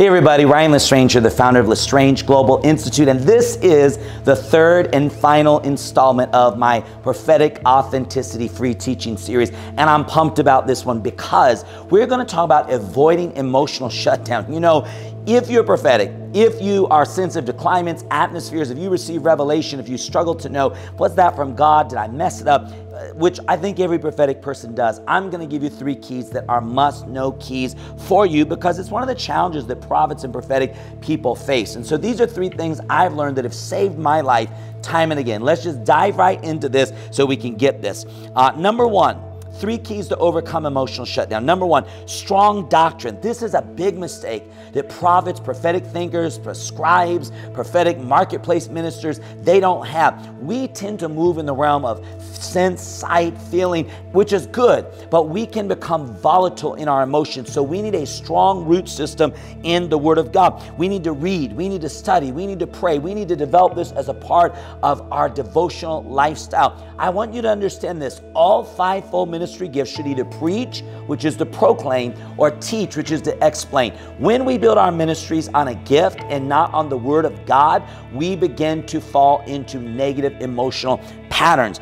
Hey everybody, Ryan Lestrange here, the founder of Lestrange Global Institute, and this is the third and final installment of my Prophetic Authenticity free teaching series. And I'm pumped about this one because we're going to talk about avoiding emotional shutdown. You know, if you're prophetic, if you are sensitive to climates, atmospheres, if you receive revelation, if you struggle to know, was that from God? Did I mess it up? Which I think every prophetic person does. I'm going to give you 3 keys that are must-know keys for you because it's one of the challenges that prophets and prophetic people face. And so these are 3 things I've learned that have saved my life time and again. Let's just dive right into this so we can get this. Number 1. 3 keys to overcome emotional shutdown. Number 1, strong doctrine. This is a big mistake that prophets, prophetic thinkers, prescribes, prophetic marketplace ministers, they don't have. We tend to move in the realm of sense, sight, feeling, which is good, but we can become volatile in our emotions. So we need a strong root system in the Word of God. We need to read, we need to study, we need to pray, we need to develop this as a part of our devotional lifestyle. I want you to understand this. All 5-fold ministry gifts should either preach, which is to proclaim, or teach, which is to explain. When we build our ministries on a gift and not on the Word of God, we begin to fall into negative emotional patterns.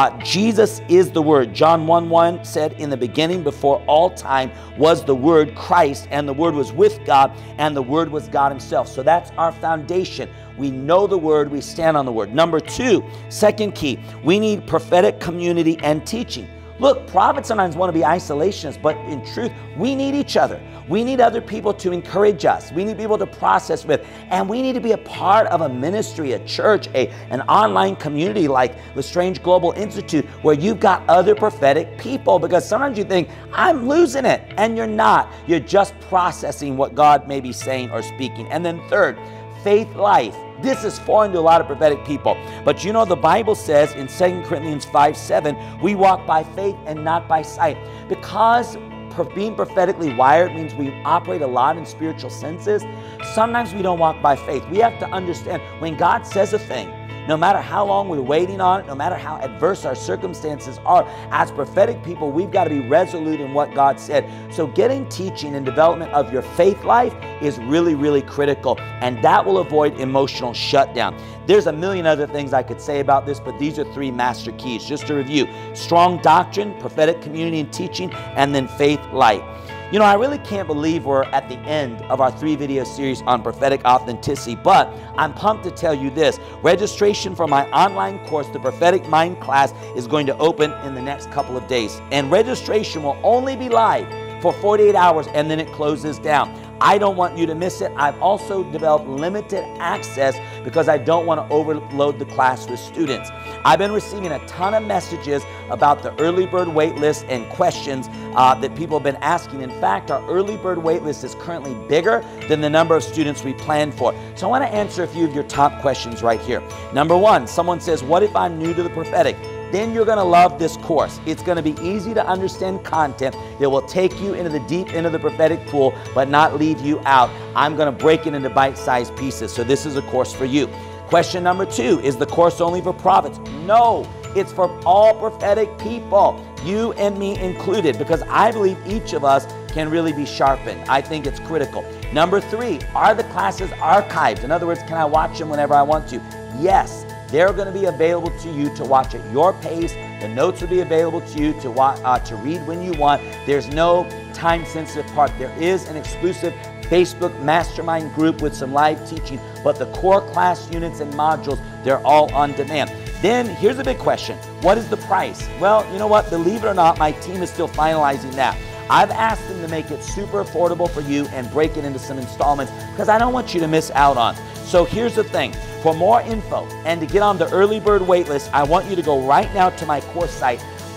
Jesus is the Word. John 1:1 said, in the beginning, before all time, was the Word, Christ, and the Word was with God, and the Word was God Himself. So that's our foundation. We know the Word, we stand on the Word. Number 2, second key, we need prophetic community and teaching. Look, prophets sometimes want to be isolationists, but in truth, we need each other. We need other people to encourage us. We need people to process with, and we need to be a part of a ministry, a church, an online community like Lestrange Global Institute, where you've got other prophetic people, because sometimes you think, I'm losing it, and you're not. You're just processing what God may be saying or speaking. And then third, faith life. This is foreign to a lot of prophetic people. But you know, the Bible says in 2 Corinthians 5:7, we walk by faith and not by sight. Because being prophetically wired means we operate a lot in spiritual senses, sometimes we don't walk by faith. We have to understand when God says a thing, no matter how long we're waiting on it, no matter how adverse our circumstances are, as prophetic people, we've got to be resolute in what God said. So getting teaching and development of your faith life is really, really critical, and that will avoid emotional shutdown. There's a million other things I could say about this, but these are 3 master keys. Just to review: strong doctrine, prophetic community and teaching, and then faith life. You know, I really can't believe we're at the end of our 3-video series on prophetic authenticity, but I'm pumped to tell you this. Registration for my online course, the Prophetic Mind Class, is going to open in the next couple of days. And registration will only be live for 48 hours and then it closes down. I don't want you to miss it. I've also developed limited access because I don't want to overload the class with students. I've been receiving a ton of messages about the early bird wait list and questions that people have been asking. In fact, our early bird wait list is currently bigger than the number of students we planned for. So I want to answer a few of your top questions right here. Number 1, someone says, what if I'm new to the prophetic? Then you're going to love this course. It's going to be easy to understand content that will take you into the deep end of the prophetic pool, but not leave you out. I'm going to break it into bite-sized pieces. So this is a course for you. Question number 2, is the course only for prophets? No, it's for all prophetic people, you and me included, because I believe each of us can really be sharpened. I think it's critical. Number 3, are the classes archived? In other words, can I watch them whenever I want to? Yes. They're going to be available to you to watch at your pace. The notes will be available to you to read when you want. There's no time-sensitive part. There is an exclusive Facebook mastermind group with some live teaching, but the core class units and modules, they're all on demand. Then here's a big question. What is the price? Well, you know what? Believe it or not, my team is still finalizing that. I've asked them to make it super affordable for you and break it into some installments because I don't want you to miss out on. So here's the thing. For more info and to get on the early bird waitlist, I want you to go right now to my course site,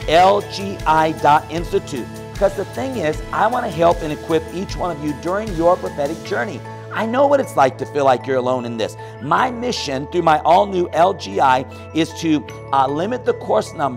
lgi.institute. Because the thing is, I want to help and equip each one of you during your prophetic journey. I know what it's like to feel like you're alone in this. My mission through my all-new LGI is to limit the course numbers,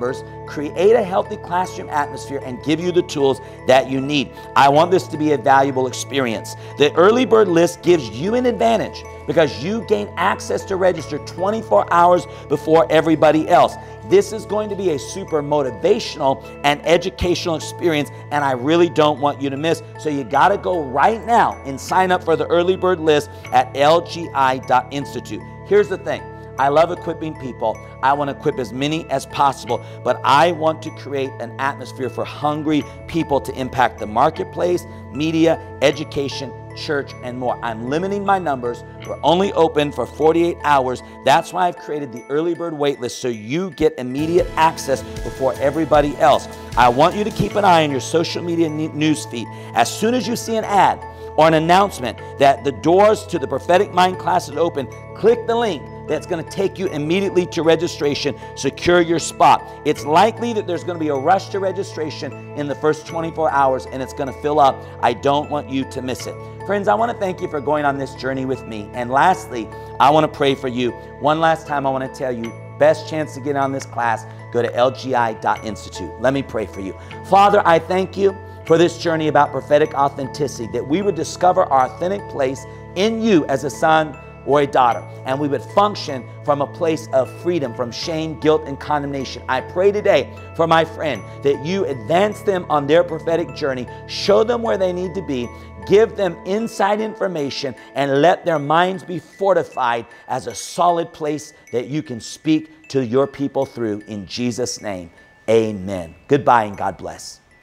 create a healthy classroom atmosphere, and give you the tools that you need. I want this to be a valuable experience. The early bird list gives you an advantage because you gain access to register 24 hours before everybody else. This is going to be a super motivational and educational experience, and I really don't want you to miss. So you got to go right now and sign up for the early bird list at lgi.institute. Here's the thing. I love equipping people. I want to equip as many as possible, but I want to create an atmosphere for hungry people to impact the marketplace, media, education, church, and more. I'm limiting my numbers. We're only open for 48 hours. That's why I've created the early bird waitlist, so you get immediate access before everybody else. I want you to keep an eye on your social media news feed. As soon as you see an ad or an announcement that the doors to the Prophetic Mind class is open, click the link that's going to take you immediately to registration. Secure your spot. It's likely that there's going to be a rush to registration in the first 24 hours, and it's going to fill up. I don't want you to miss it. Friends, I want to thank you for going on this journey with me. And lastly, I want to pray for you. One last time, I want to tell you, best chance to get on this class, go to lgi.institute. Let me pray for you. Father, I thank you for this journey about prophetic authenticity, that we would discover our authentic place in you as a son or a daughter, and we would function from a place of freedom from shame, guilt, and condemnation. I pray today for my friend that you advance them on their prophetic journey, show them where they need to be, give them inside information, and let their minds be fortified as a solid place that you can speak to your people through. In Jesus' name, amen. Goodbye and God bless.